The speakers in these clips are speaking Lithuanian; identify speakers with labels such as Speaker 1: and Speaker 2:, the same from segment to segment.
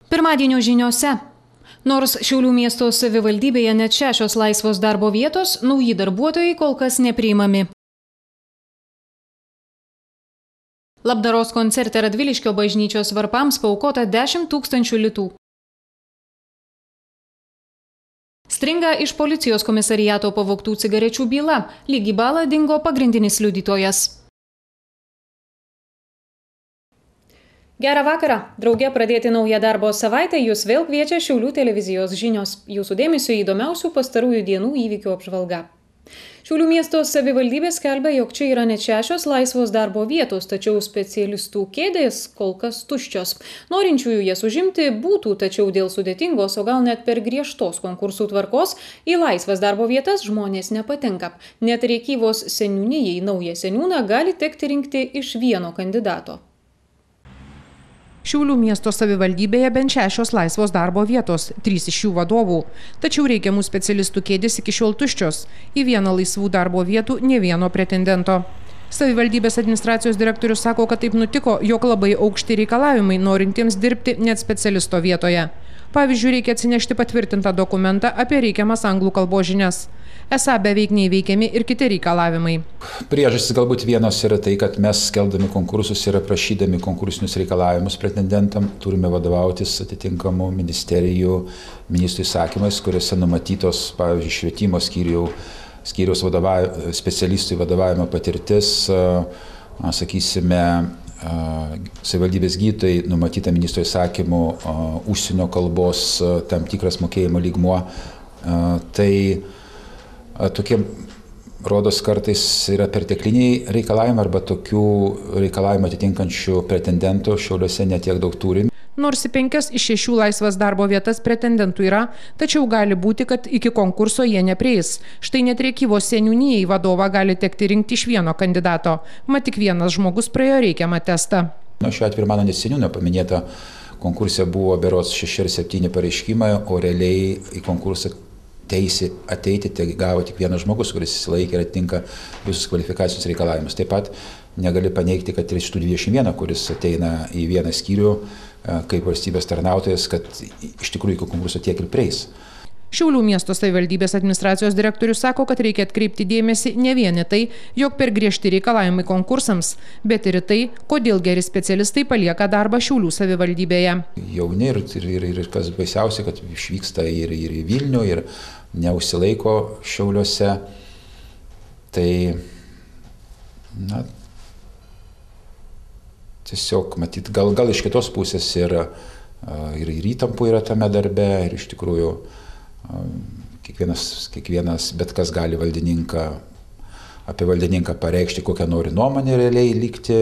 Speaker 1: Pirmadienio žiniose. Nors Šiaulių miesto savivaldybėje net 6 laisvos darbo vietos, nauji darbuotojai kol kas nepriimami. Labdaros koncerte Radviliškio bažnyčios varpams paaukota 10 000 litų. Stringa iš policijos komisariato pavogtų cigarečių byla. Lyg į balą dingo pagrindinis liudytojas. Gerą vakarą. Drauge pradėti naują darbo savaitę jūs vėl kviečia Šiaulių televizijos žinios. Jūsų dėmesio įdomiausių pastarųjų dienų įvykių apžvalga. Šiaulių miesto savivaldybė skelbia, jog čia yra net 6 laisvos darbo vietos, tačiau specialistų kėdės kol kas tuščios. Norinčiųjų jas užimti būtų, tačiau dėl sudėtingos, o gal net per griežtos konkursų tvarkos, į laisvas darbo vietas žmonės nepatenka. Net Rėkyvos seniūnijai naują seniūną gali tekti rinkti iš vieno kandidato.
Speaker 2: Šiaulių miesto savivaldybėje bent 6 laisvos darbo vietos, 3 iš jų vadovų. Tačiau reikiamų specialistų kėdės iki šiol tuščios. Į vieną laisvų darbo vietų nė vieno pretendento. Savivaldybės administracijos direktorius sako, kad taip nutiko, jog labai aukšti reikalavimai norintiems dirbti net specialisto vietoje. Pavyzdžiui, reikia atsinešti patvirtintą dokumentą apie reikiamas anglų kalbos žinias. Esą beveik neįveikiami ir kiti reikalavimai.
Speaker 3: Priežastis galbūt vienas yra tai, kad mes skelbdami konkursus ir aprašydami konkursinius reikalavimus pretendentam turime vadovautis atitinkamų ministerijų ministrų įsakymais, kuriuose numatytos, pavyzdžiui, švietimo skyriaus specialistų vadovavimo patirtis, sakysime, savivaldybės gydytojai numatyta ministro įsakymu užsienio kalbos tam tikras mokėjimo lygmuo. Tai tokie, rodos, kartais yra pertekliniai reikalavimai arba tokių reikalavimų atitinkančių pretendentų Šiauliuose netiek daug turime.
Speaker 2: Nors 5 iš 6 laisvas darbo vietas pretendentų yra, tačiau gali būti, kad iki konkurso jie neprieis. Štai net Rėkyvos seniūnijai vadovą gali tekti rinkti iš vieno kandidato. Mat tik vienas žmogus praėjo reikiamą testą.
Speaker 3: Šiuo atveju mano net seniūno paminėta konkurse buvo berods 6 ar 7 pareiškimai, o realiai į konkursą teisė ateiti gavo tik vienas žmogus, kuris įsilaikė ir atitinka visus kvalifikacijos reikalavimus. Taip pat negali paneigti, kad iš tų 21, kuris ateina į vieną skyrių kaip valstybės tarnautojas, kad iš tikrųjų iki konkurso tiek ir prieis.
Speaker 2: Šiaulių miesto savivaldybės administracijos direktorius sako, kad reikia atkreipti dėmesį ne vien į tai, jog per griežti reikalavimai konkursams, bet ir į tai, kodėl geri specialistai palieka darbą Šiaulių savivaldybėje.
Speaker 3: Jauni ir kas baisiausia, kad išvyksta ir į Vilnių, ir neužsilaiko Šiauliuose. Tai, tiesiog, matyt, gal iš kitos pusės ir įtampų yra tame darbe, ir iš tikrųjų kiekvienas, bet kas gali apie valdininką pareikšti, kokią nori nuomonę realiai likti,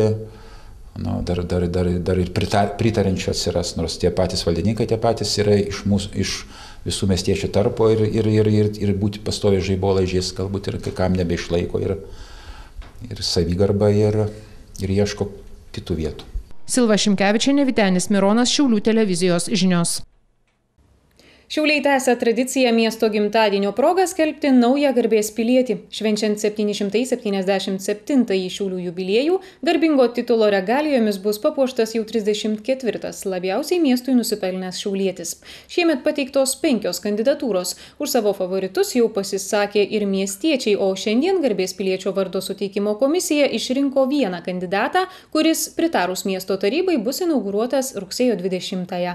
Speaker 3: dar ir pritarančių atsiras, nors tie patys valdininkai, tie patys yra iš visų miestiečių tarpo ir būti pastoviai žaibolaižiais, galbūt ir kai kam nebeišlaiko ir savigarbą ir ieško kitų vietų.
Speaker 2: Silva Šimkevičienė, Vytenis Mironas, Šiaulių televizijos žinios.
Speaker 1: Šiauliai tęsia tradiciją miesto gimtadienio proga skelbti naują garbės pilietį. Švenčiant 777-ąjį Šiaulių jubiliejų, garbingo titulo regalijomis bus papuoštas jau 34 labiausiai miestui nusipelnęs šiaulietis. Šiemet pateiktos 5 kandidatūros. Už savo favoritus jau pasisakė ir miestiečiai, o šiandien garbės piliečio vardo suteikimo komisija išrinko vieną kandidatą, kuris pritarus miesto tarybai bus inauguruotas rugsėjo 20-ąją.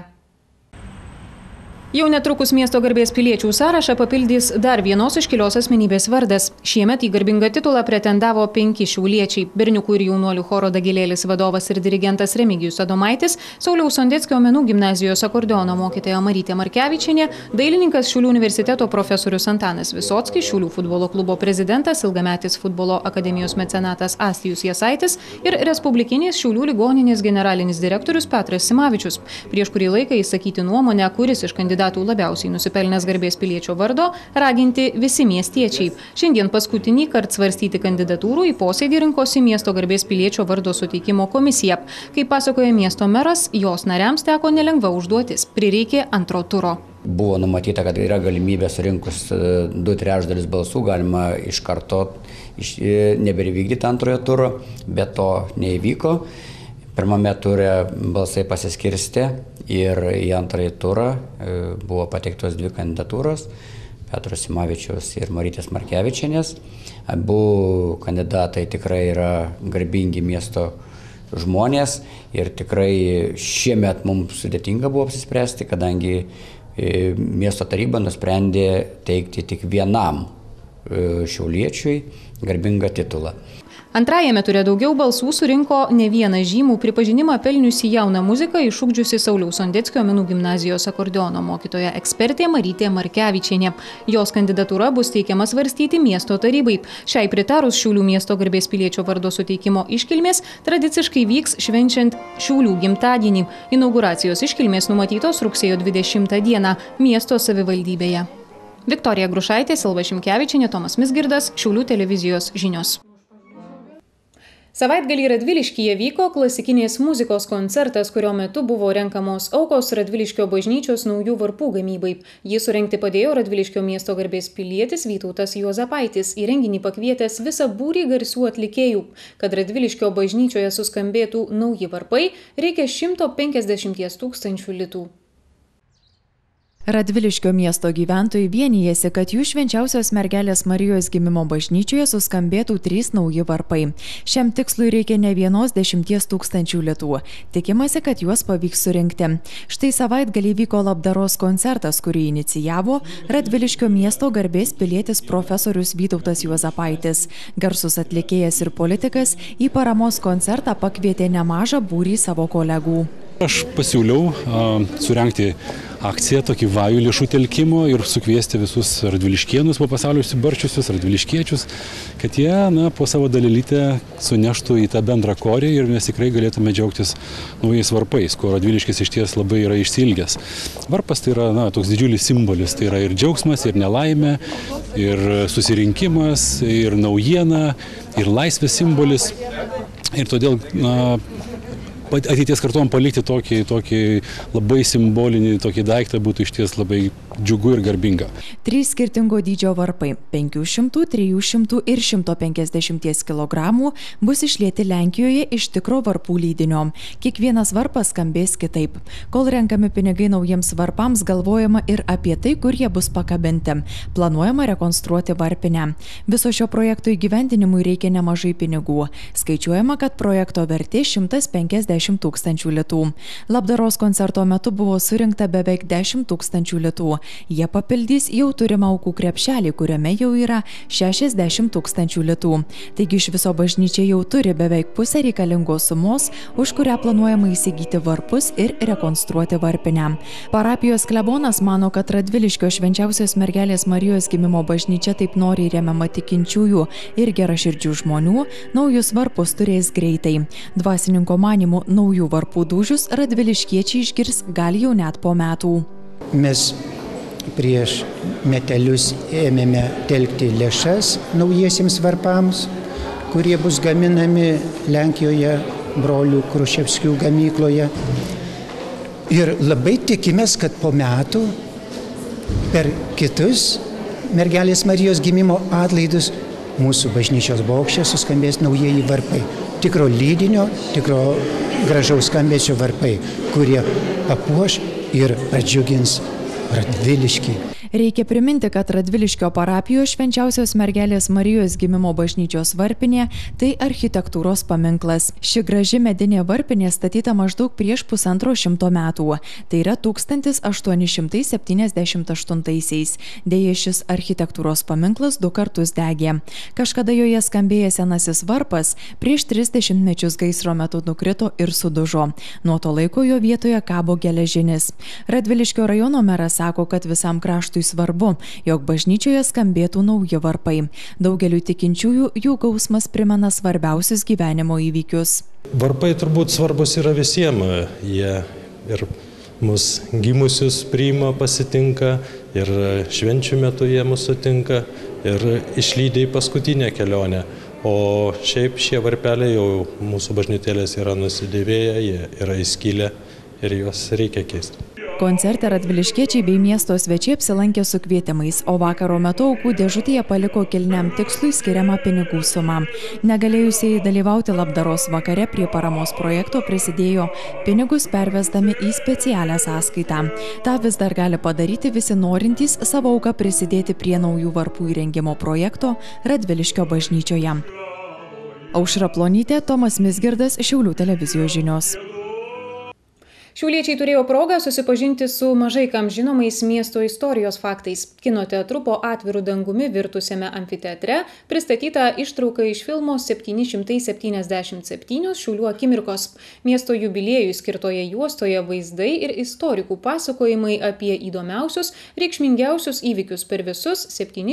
Speaker 1: Jau netrukus miesto garbės piliečių sąrašą papildys dar vienos iškilios asmenybės vardas. Šiemet į garbingą titulą pretendavo 5 šiauliečiai. Berniukų ir jaunuolių choro Dagilėlis vadovas ir dirigentas Remigijus Adomaitis, Sauliaus Sondeckio menų gimnazijos akordeono mokytoja Marytė Markevičienė, dailininkas Šiaulių universiteto profesorius Antanas Visockis, Šiaulių futbolo klubo prezidentas, ilgametis futbolo akademijos mecenatas Astijus Jasaitis ir Respublikinės Šiaulių ligoninės generalinis direktorius Petras Simavičius. Prieš kurį laiką įsakyti nuomonę, kuris iš kandidatų labiausiai nusipelnęs garbės piliečio vardo, raginti visi miestiečiai. Šiandien paskutinį kartą svarstyti kandidatūrų į posėdį rinkosi miesto garbės piliečio vardo suteikimo komisija. Kaip pasakoja miesto meras, jos nariams teko nelengva užduotis. Prireikė antro turo.
Speaker 4: Buvo numatyta, kad yra galimybė surinkus 2/3 balsų, galima iš karto nebevykdyti antrojo turo, bet to neįvyko. Pirmame ture balsai pasiskirstė ir į antrąjį turą buvo pateiktos dvi kandidatūros – Petro Simavičiaus ir Marytės Markevičienės. Abu kandidatai tikrai yra garbingi miesto žmonės ir tikrai šiemet mums sudėtinga buvo apsispręsti, kadangi miesto taryba nusprendė teikti tik vienam šiauliečiui garbingą titulą.
Speaker 1: Antrajame ture daugiau balsų surinko ne vieną žymų pripažinimą pelniusi jauną muziką išugdžiusi Sauliaus Sondeckio menų gimnazijos akordeono mokytoja ekspertė Marytė Markevičienė. Jos kandidatūra bus teikiama svarstyti miesto tarybai. Šiai pritarus Šiaulių miesto garbės piliečio vardo suteikimo iškilmės tradiciškai vyks švenčiant Šiaulių gimtadienį. Inauguracijos iškilmės numatytos rugsėjo 20 dieną miesto savivaldybėje. Viktorija Grušaitė, Silva Šimkevičienė, Tomas Mizgirdas, Šiaulių televizijos žinios. Savaitgalį Radviliškyje vyko klasikinės muzikos koncertas, kurio metu buvo renkamos aukos Radviliškio bažnyčios naujų varpų gamybai. Jį surengti padėjo Radviliškio miesto garbės pilietis Vytautas Juozapaitis, į renginį pakvietęs visą būrį garsių atlikėjų. Kad Radviliškio bažnyčioje suskambėtų nauji varpai, reikia 150 000 litų.
Speaker 5: Radviliškio miesto gyventojai vienijasi, kad jų švenčiausios mergelės Marijos gimimo bažnyčioje suskambėtų 3 nauji varpai. Šiam tikslui reikia ne 10 000 litų. Tikimasi, kad juos pavyks surinkti. Štai savaitgalį vyko labdaros koncertas, kurį inicijavo Radviliškio miesto garbės pilietis profesorius Vytautas Juozapaitis. Garsus atlikėjas ir politikas į paramos koncertą pakvietė nemažą būrį savo kolegų.
Speaker 6: Aš pasiūliau surengti akciją, tokį vajų lėšų telkimo ir sukviesti visus radviliškėnus po pasaulio išsibarčiusius, radviliškiečius, kad jie po savo dalelytę suneštų į tą bendrą korį ir mes tikrai galėtume džiaugtis naujais varpais, ko Radviliškis iš ties labai yra išsiilgęs. Varpas tai yra toks didžiulis simbolis, tai yra ir džiaugsmas, ir nelaimė, ir susirinkimas, ir naujiena, ir laisvės simbolis. Ir todėl ateities kartom palikti tokį labai simbolinį tokį daiktą būtų išties labai džiugu ir garbinga.
Speaker 5: 3 skirtingo dydžio varpai – 500, 300 ir 150 kg – bus išlieti Lenkijoje iš tikro varpų lydinio. Kiekvienas varpas skambės kitaip. Kol renkami pinigai naujiems varpams, galvojama ir apie tai, kur jie bus pakabinti. Planuojama rekonstruoti varpinę. Viso šio projekto įgyvendinimui reikia nemažai pinigų. Skaičiuojama, kad projekto vertė 150 000 litų. Labdaros koncerto metu buvo surinkta beveik 10 000 litų. Jie papildys jau turimą aukų krepšelį, kuriame jau yra 60 000 litų. Taigi iš viso bažnyčia jau turi beveik pusę reikalingos sumos, už kurią planuojama įsigyti varpus ir rekonstruoti varpinę. Parapijos klebonas mano, kad Radviliškio švenčiausios mergelės Marijos gimimo bažnyčia taip noriai remiama tikinčiųjų ir geraširdžių žmonių, naujus varpus turės greitai. Dvasininko manymu, naujų varpų dūžius radviliškiečiai išgirs gal jau net po metų.
Speaker 7: Mes prieš metelius ėmėme telkti lėšas naujiesiems varpams, kurie bus gaminami Lenkijoje, brolių Kruševskių gamykloje. Ir labai tikimės, kad po metų per kitus mergelės Marijos gimimo atlaidus mūsų bažnyčios bokšte suskambės naujieji varpai. Tikro lydinio, tikro gražaus skambesio varpai, kurie papuoš ir pradžiugins Radviliškį.
Speaker 5: Reikia priminti, kad Radviliškio parapijos švenčiausios mergelės Marijos gimimo bažnyčios varpinė – tai architektūros paminklas. Ši graži medinė varpinė statyta maždaug prieš 150 metų. Tai yra 1878. Deja, šis architektūros paminklas 2 kartus degė. Kažkada joje skambėjęs senasis varpas prieš 30 mečius gaisro metu nukrito ir sudužo. Nuo to laiko jo vietoje kabo geležinis. Radviliškio rajono meras sako, kad visam kraštui svarbu, jog bažnyčioje skambėtų nauji varpai. Daugeliui tikinčiųjų jų gausmas primena svarbiausius gyvenimo įvykius.
Speaker 8: Varpai turbūt svarbus yra visiems. Jie ir mus gimusius priima, pasitinka, ir švenčių metu jie mus sutinka, ir išlydi į paskutinę kelionę. O šiaip šie varpeliai jau mūsų bažnytėlės yra nusidėvėję, jie yra įskilę ir juos reikia keisti.
Speaker 5: Koncerte radviliškiečiai bei miesto svečiai apsilankė su kvietimais, o vakaro metu aukų dėžutėje paliko kilniam tikslui skiriamą pinigų sumą. Negalėjusieji dalyvauti labdaros vakare prie paramos projekto prisidėjo pinigus pervesdami į specialią sąskaitą. Ta vis dar gali padaryti visi norintys savo auką prisidėti prie naujų varpų įrengimo projekto Radviliškio bažnyčioje. Aušra Plonytė, Tomas Mizgirdas, Šiaulių televizijos žinios.
Speaker 1: Šiauliečiai turėjo progą susipažinti su mažai kam žinomais miesto istorijos faktais. Kino teatru po atviru dangumi virtusiame amfiteatre pristatyta ištrauka iš filmo 777 Šiaulių akimirkos. Miesto jubiliejui skirtoje juostoje vaizdai ir istorikų pasakojimai apie įdomiausius, reikšmingiausius įvykius per visus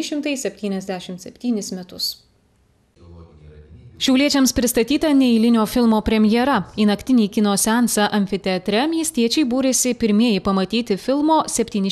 Speaker 1: 777 metus. Šiauliečiams pristatyta neeilinio filmo premjera. Į naktinį kino seansą amfiteatre miestiečiai būrėsi pirmieji pamatyti filmo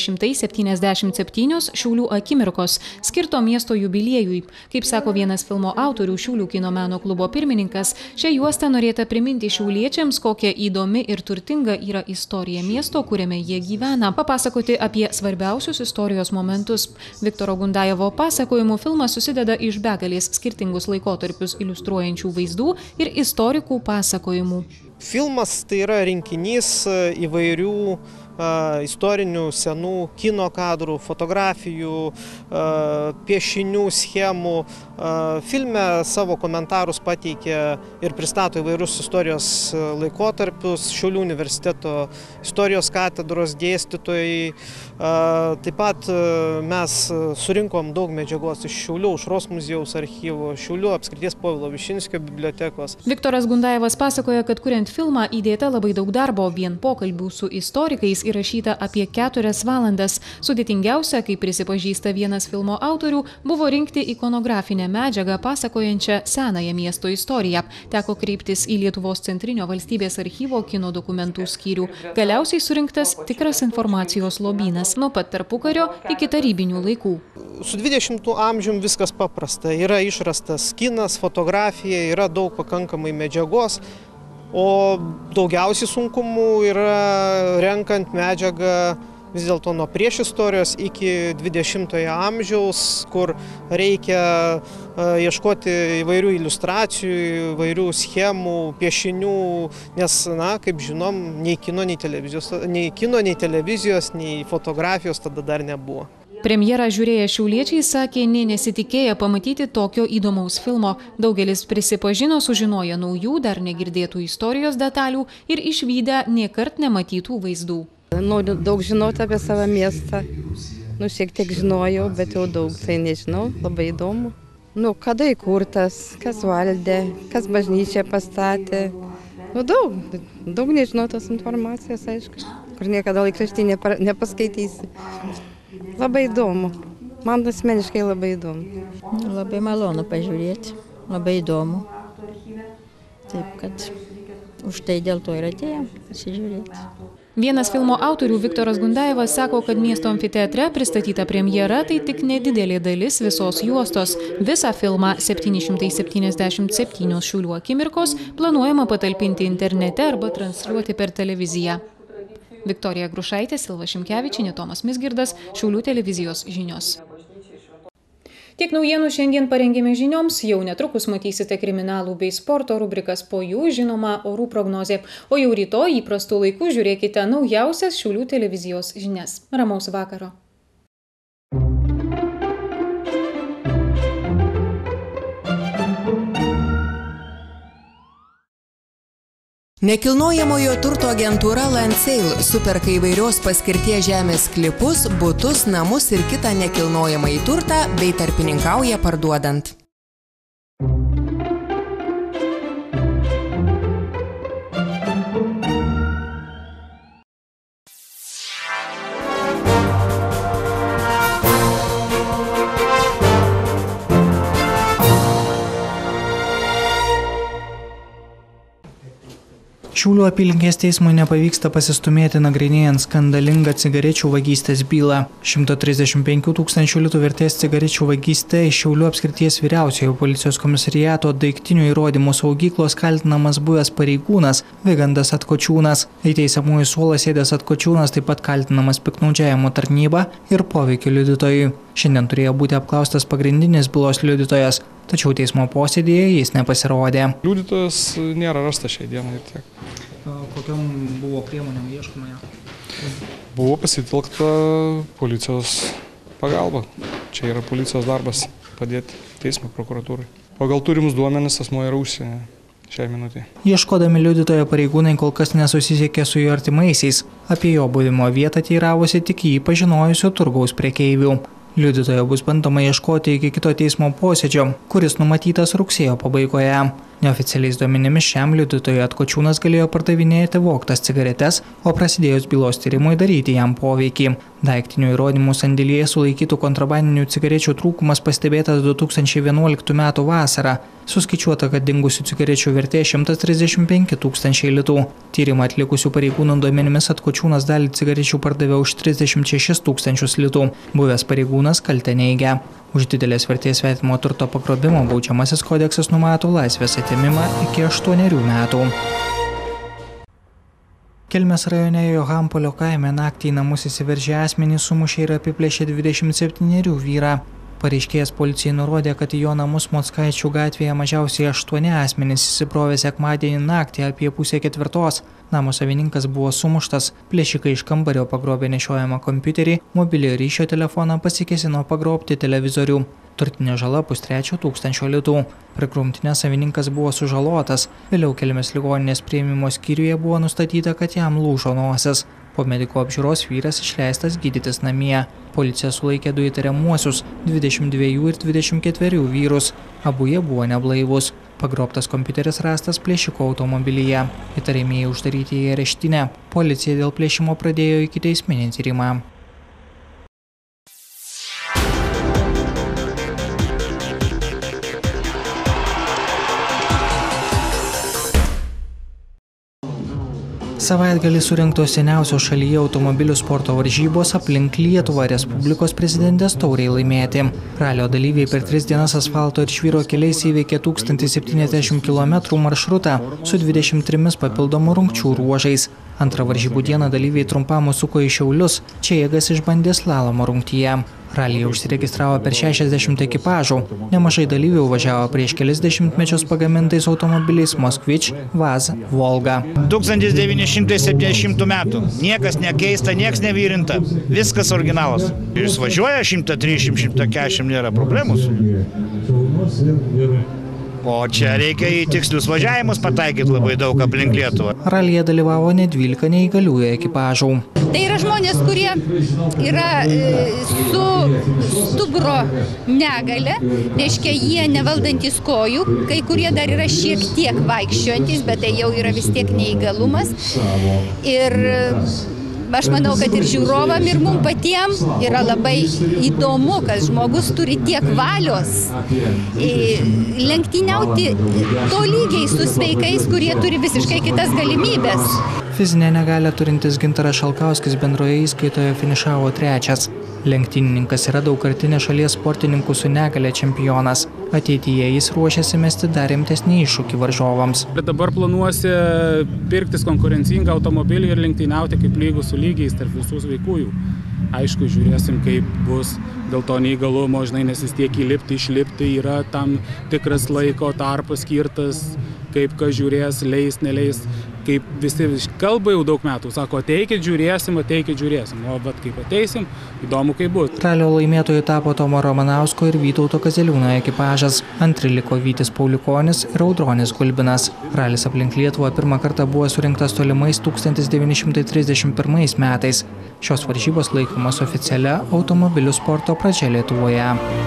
Speaker 1: 777 Šiaulių akimirkos, skirto miesto jubiliejui. Kaip sako vienas filmo autorių, Šiaulių kino meno klubo pirmininkas, šią juostą norėta priminti šiauliečiams, kokia įdomi ir turtinga yra istorija miesto, kuriame jie gyvena, papasakoti apie svarbiausius istorijos momentus. Viktoro Gundajevo pasakojimu filmas susideda iš begalės skirtingus laikotarpius iliustruojančių vaizdų ir istorikų pasakojimų.
Speaker 9: Filmas tai yra rinkinys įvairių istorinių senų kino kadrų, fotografijų, piešinių, schemų. Filme savo komentarus pateikė ir pristato įvairius istorijos laikotarpius, Šiaulių universiteto istorijos katedros dėstytojai. Taip pat mes surinkom daug medžiagos iš Šiaulių aušros muziejaus archyvo, Šiaulių apskrities Povilo Višinskio bibliotekos.
Speaker 1: Viktoras Gundajevas pasakoja, kad kuriant filmą įdėta labai daug darbo, vien pokalbių su istorikais įrašyta apie 4 valandas. Sudėtingiausia, kaip prisipažįsta vienas filmo autorių, buvo rinkti ikonografinę medžiagą pasakojančią senąją miesto istoriją. Teko kreiptis į Lietuvos centrinio valstybės archyvo kino dokumentų skyrių. Galiausiai surinktas tikras informacijos lobynas nuo pat tarpukario iki tarybinių laikų.
Speaker 9: Su 20 amžium viskas paprasta. Yra išrastas kinas, fotografija, yra daug pakankamai medžiagos. O daugiausiai sunkumų yra renkant medžiagą vis dėlto nuo priešistorijos iki 20-ojo amžiaus, kur reikia ieškoti įvairių iliustracijų, įvairių schemų, piešinių, nes, kaip žinom, nei kino, nei televizijos, nei fotografijos tada dar nebuvo.
Speaker 1: Premjerą žiūrėję šiauliečiai sakė, nesitikėję pamatyti tokio įdomaus filmo. Daugelis prisipažino sužinoję naujų, dar negirdėtų istorijos detalių ir išvydę niekart nematytų vaizdų.
Speaker 10: Noriu daug žinoti apie savo miestą. Šiek tiek žinojau, bet jau daug tai nežinau, labai įdomu. Kada įkurtas, kas valdė, kas bažnyčią pastatė. Daug nežinotos informacijos, aišku, kur niekada laikraštį nepaskaitysi. Labai įdomu. Man asmeniškai labai įdomu.
Speaker 11: Labai malonu pažiūrėti. Labai įdomu. Taip, kad už tai dėl to ir atėjom pasižiūrėti.
Speaker 1: Vienas filmo autorių, Viktoras Gundajevas, sako, kad miesto amfiteatre pristatyta premjera tai tik nedidelė dalis visos juostos. Visą filmą 777 Šiaulių akimirkos planuojama patalpinti internete arba transliuoti per televiziją. Viktorija Grušaitė, Silva Šimkevičienė, Tomas Mizgirdas, Šiaulių televizijos žinios. Tiek naujienų šiandien parengėme žinioms, jau netrukus matysite kriminalų bei sporto rubrikas, po jų žinoma orų prognozė. O jau rytoj įprastu laiku žiūrėkite naujausias Šiaulių televizijos žinias. Ramaus vakaro.
Speaker 12: Nekilnojamojo turto agentūra Landsale superka įvairios paskirties žemės sklypus, butus, namus ir kitą nekilnojamąjį turtą bei tarpininkauja parduodant.
Speaker 13: Šiaulių apylinkės teismui nepavyksta pasistumėti nagrinėjant skandalingą cigarečių vagystės bylą. 135 000 litų vertės cigarečių vagyste iš Šiaulių apskrities vyriausiojo policijos komisariato daiktinių įrodymų saugyklos kaltinamas buvęs pareigūnas Vigandas Atkočiūnas. Į teisiamųjų suolą sėdęs Atkočiūnas taip pat kaltinamas piktnaudžiavimo tarnyba ir poveikio liudytojui. Šiandien turėjo būti apklaustas pagrindinis bylos liudytojas, tačiau teismo posėdėje jis nepasirodė.
Speaker 14: Liudytojas nėra rastas šiai dienai ir tiek.
Speaker 13: Kokiam buvo priemonėm ieškoma jo?
Speaker 14: Buvo pasitelkta policijos pagalba. Čia yra policijos darbas padėti teismo prokuratūrai. Pagal turimus duomenis asmuo yra užsienyje šiai minutė.
Speaker 13: Ieškodami liudytojo pareigūnai kol kas nesusisiekė su jo artimaisiais. Apie jo buvimo vietą teiravosi tik jį pažinojusių turgaus prekeivių. Liudytojo bus bandoma ieškoti iki kito teismo posėdžio, kuris numatytas rugsėjo pabaigoje. Neoficialiais duomenimis šiam liudytojui Atkočiūnas galėjo pardavinėti vogtas cigaretes, o prasidėjus bylos tyrimui daryti jam poveikį. Daiktinių įrodymų sandėlyje sulaikytų kontrabandinių cigarečių trūkumas pastebėtas 2011 m. vasarą. Suskaičiuota, kad dingusių cigarečių vertė 135 000 litų. Tyrimą atlikusių pareigūnų duomenimis Atkočiūnas dalį cigarečių pardavė už 36 000 litų. Buvęs pareigūnas kaltę neigia. Už didelės vertės svetimo turto pagrobimo baudžiamasis kodeksas numato laisvės atėmimą iki 8 metų. Kelmės rajone Johampolio kaime naktį į namus įsiveržę asmenys sumušė ir apiplėšė 27 vyrą. Pareiškėjas policijai nurodė, kad į jo namus Mockaičių gatvėje mažiausiai 8 asmenys įsibrovė sekmadienį naktį apie 3:30. Namo savininkas buvo sumuštas, plėšikai iš kambario pagrobė nešiojamą kompiuterį, mobiliojo ryšio telefoną, pasikėsino pagrobti televizorių. Turtinė žala 300 000 litų. Per grumtinę savininkas buvo sužalotas. Vėliau Kelmės ligoninės priėmimo skyriuje buvo nustatyta, kad jam lūžo nosis. Po mediko apžiūros vyras išleistas gydytis namie. Policija sulaikė 2 įtariamuosius, 22 ir 24 vyrus. Abu jie buvo neblaivus. Pagrobtas kompiuteris rastas plėšiko automobilyje. Įtariamieji uždaryti į areštinę. Policija dėl plėšimo pradėjo ikiteisminį tyrimą. Savaitgalį surinktos seniausios šalyje automobilių sporto varžybos aplink Lietuvą Respublikos prezidentės taurei laimėti. Ralio dalyviai per 3 dienas asfalto ir žvyro keliais įveikė 1070 km maršrutą su 23 papildomų rungčių ruožais. Antrą varžybų dieną dalyviai trumpam užsuko į Šiaulius, čia jėgas išbandė slalomo rungtyje. Ralyje užsiregistravo per 60 ekipažų. Nemažai dalyvių važiavo prieš kelis dešimtmečius pagamintais automobiliais Moskvič, Vaz, Volga.
Speaker 15: 1970 metų. Niekas nekeista, niekas nevyrinta. Viskas originalas. Jis važiuoja 130-140, nėra problemus. O čia reikia į tikslius važiavimus pataikyti labai daug aplink Lietuvą.
Speaker 13: Ralyje dalyvavo net 12 neįgaliųjų ekipažų.
Speaker 16: Tai yra žmonės, kurie yra su stuburo negale, reiškia jie nevaldantys kojų, kai kurie dar yra šiek tiek vaikščiojantis, bet tai jau yra vis tiek neįgalumas. Ir aš manau, kad ir žiūrovam, ir mums patiems yra labai įdomu, kad žmogus turi tiek valios lenktyniauti tolygiai su sveikais, kurie turi visiškai kitas galimybės.
Speaker 13: Fizinę negalią turintis Gintaras Šalkauskis bendroje įskaitoje finišavo 3. Lenktynininkas yra daugkartinės šalies sportininkų su negale čempionas. Ateityje jis ruošiasi mesti dar rimtesnį iššūkį varžovams.
Speaker 17: Bet dabar planuosi pirktis konkurencingą automobilį ir lenktyniauti kaip lygų su lygiais tarp visų sveikųjų. Aišku, žiūrėsim, kaip bus dėl to neįgalumo, žinai, nes vis tiek įlipti, išlipti yra tam tikras laiko tarpas skirtas, kaip kas žiūrės, leis, neleis, kaip visi kalba jau daug metų, sako, ateikit žiūrėsim, o bet kaip ateisim, įdomu kaip bus.
Speaker 13: Ralio laimėtojų tapo Tomo Romanausko ir Vytauto Kazeliūno ekipažas. Antri liko Vytis Paulikonis ir Audronis Gulbinas. Ralis aplink Lietuvą pirmą kartą buvo surinktas tolimais 1931 metais. Šios varžybos laikomos oficialia automobilių sporto pradžia Lietuvoje.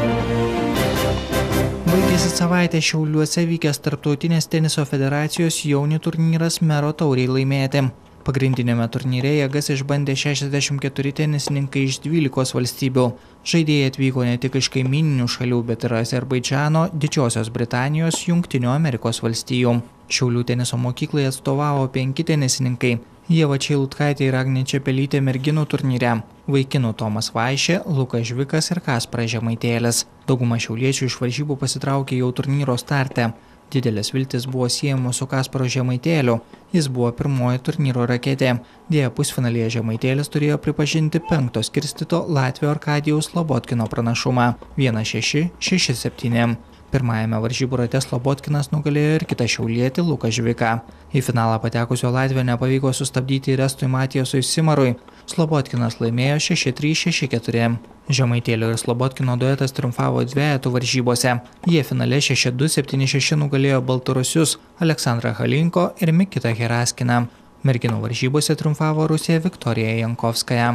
Speaker 13: Baigėsi savaitę Šiauliuose vykęs Tarptautinės teniso federacijos jaunių turnyras Mero taurei laimėti. Pagrindinėme turnyre jėgas išbandė 64 tenisininkai iš 12 valstybių. Žaidėjai atvyko ne tik iš kaimyninių šalių, bet ir Azerbaidžano, Didžiosios Britanijos, Jungtinių Amerikos valstijų. Šiaulių teniso mokyklai atstovavo 5 tenisininkai – Ieva Čeilutkaitė ir Agnė Čepelytė merginų turnyre, vaikinų Tomas Vaišė, Lukas Žvikas ir Kasparas Žemaitėlis. Dauguma šiauliečių iš varžybų pasitraukė jau turnyro starte. Didelės viltis buvo siejamos su Kasparo Žemaitėliu. Jis buvo pirmoji turnyro raketė. Deja, pusfinalyje Žemaitėlis turėjo pripažinti 5 skirstyto Latvio Arkadijaus Slobotkino pranašumą 1-6, 6-7. Pirmajame varžybų rate Slobodkinas nugalėjo ir kitą šiaulietį Luką Žviką. Į finalą patekusio Latvio nepavyko sustabdyti ir estui Matijasui Simarui. Slobodkinas laimėjo 6-3, 6-4. Žemaitėlio ir Slobotkino duetas triumfavo dvejetų varžybose. Jie finale 6-2, 7-6 nugalėjo baltarusius Aleksandrą Halinko ir Mikitą Heraskiną. Merginų varžybose triumfavo Rusija Viktorija Jankovskaja.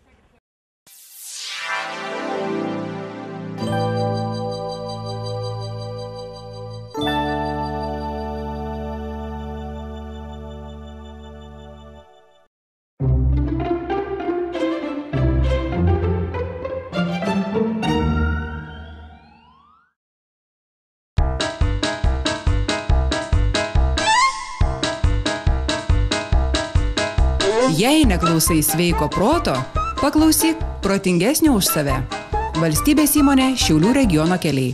Speaker 12: Jei neklausai sveiko proto, paklausyk protingesnio už save. Valstybės įmonė Šiaulių regiono keliai.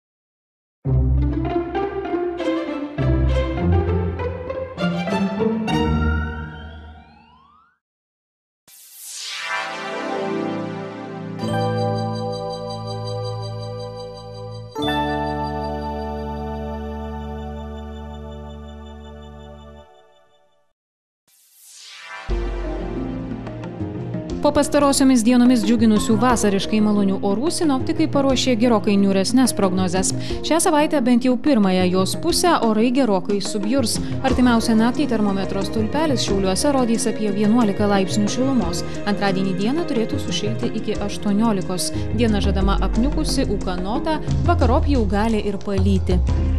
Speaker 1: Po pastarosiomis dienomis džiuginusių vasariškai malonių orų sinoptikai paruošė gerokai niūresnes prognozes. Šią savaitę bent jau pirmąją jos pusę orai gerokai subjurs. Artimiausią naktį termometro stulpelis Šiauliuose rodys apie 11 laipsnių šilumos. Antradienį dieną turėtų sušilti iki 18. Diena žadama apniukusi, ūkanota, vakarop jau gali ir palyti.